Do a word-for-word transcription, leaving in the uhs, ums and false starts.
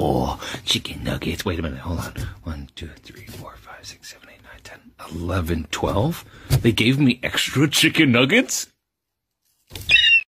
Oh, chicken nuggets. Wait a minute. Hold on. One, two, three, four, five, six, seven, eight, nine, ten, eleven, twelve. They gave me extra chicken nuggets?